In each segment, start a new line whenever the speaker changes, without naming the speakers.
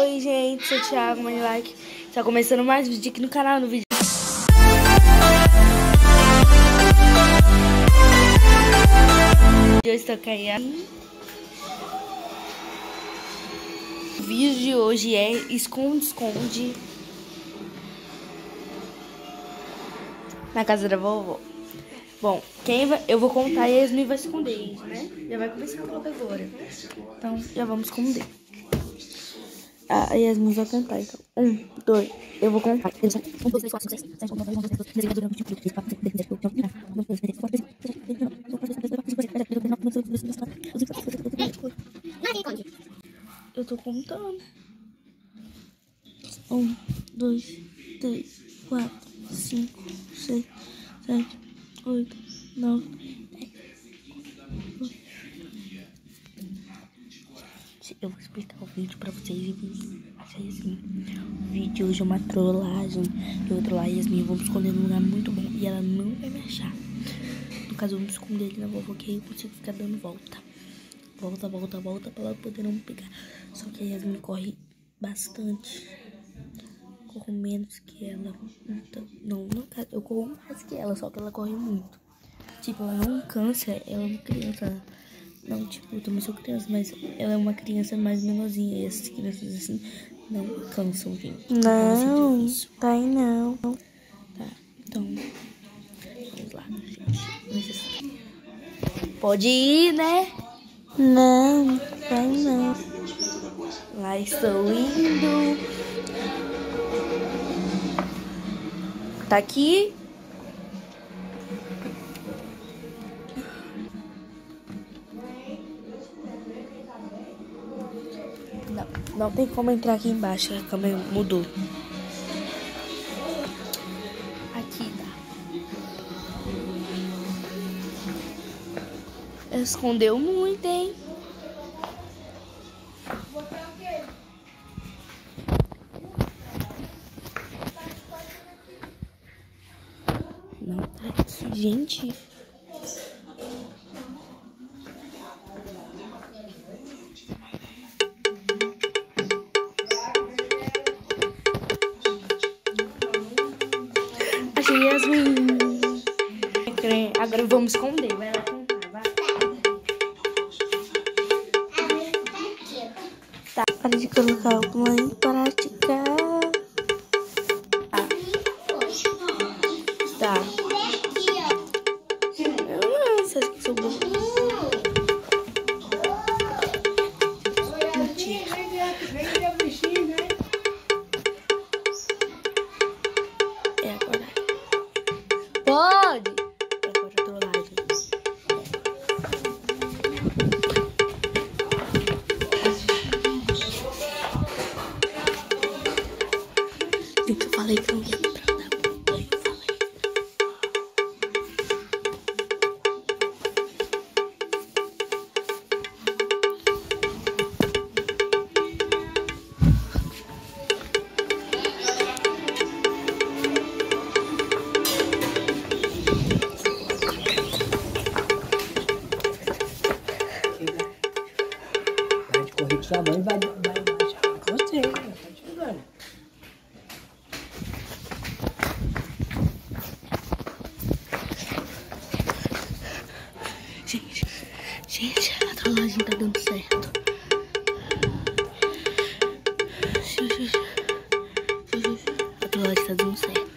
Oi, gente, sou o Thiago, mãe like. Tá começando mais um vídeo aqui no canal, no vídeo. Eu estou caindo. O vídeo de hoje é esconde-esconde na casa da vovó. Bom, eu vou contar e a Yasmin vai esconder, né? Já vai começar logo agora. Então, já vamos esconder. A Yasmin vai contar, então. 1, 2, eu vou contar. 1, 2, 3, 4, 5, 6, 7, 8, 9, 10, 11, 12, 13, 14, 15, 16, 17, 18, 19, 20, 21. Eu tô contando. 1, 2, 3, 4, 5, 6, 7, 8, 9, 10. Eu vou explicar o vídeo pra vocês e assim, o vídeo hoje é uma trollagem. Eu vou trollar a Yasmin, vamos esconder num lugar muito bom e ela não vai me achar. No caso, eu vou me esconder aqui na vovó, que eu consigo ficar dando volta. Volta pra ela poder não me pegar. Só que a Yasmin corre bastante. Corro menos que ela. Então, não, eu corro mais que ela, só que ela corre muito. Tipo, ela não cansa, ela é uma criança. Não, tipo, eu também sou criança, mas ela é uma criança mais menorzinha. E essas crianças assim não cansam, gente.
Não, tá aí não.
Tá, então vamos lá, gente. Pode ir, né?
Não, tá aí não.
Lá estou indo. Tá aqui. Não tem como entrar aqui embaixo, a câmera mudou. Aqui dá. Escondeu muito, hein? Não tá aqui, gente. Yasmin. Agora vamos esconder. Vai lá contar, vai.
Tá, para de colocar o plano em prática.
Tá. Você acha que sou boa? Mentira. É agora. Pode! É agora a trollagem. Gente, eu falei que não ia me tratar. Eu falei.
Correr com sua mãe vai baixar com você, tá chegando.
Gente, a trollagem tá dando certo. A trollagem tá dando certo.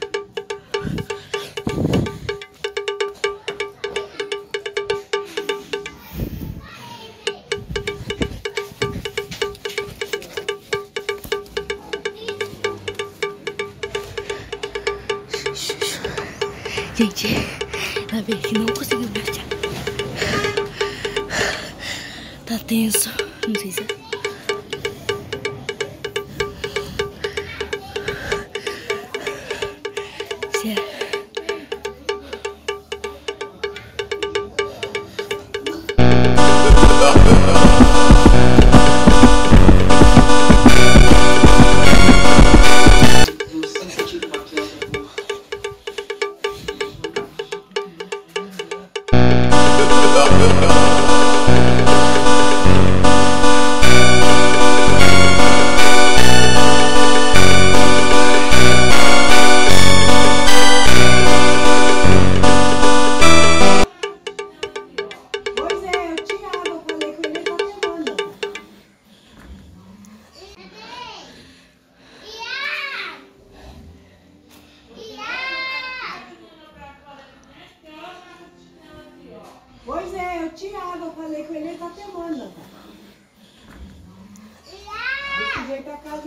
Gente, ela veio aqui, não conseguiu me achar. Tá tenso. Não sei se é.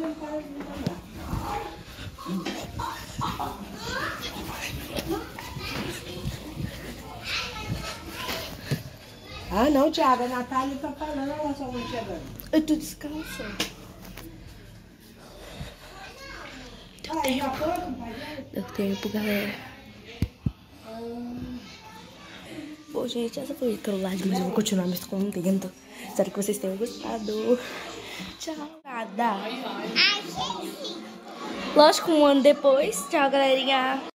Ah, não, Thiago, a Natália tá falando, olha sua mãe chegando.
Eu tô descalça. Deu tempo, galera. Bom, gente, essa foi a trollagem, mas eu vou continuar me escondendo. Espero que vocês tenham gostado. Tchau. Nada. Lógico, um ano depois. Tchau, galerinha.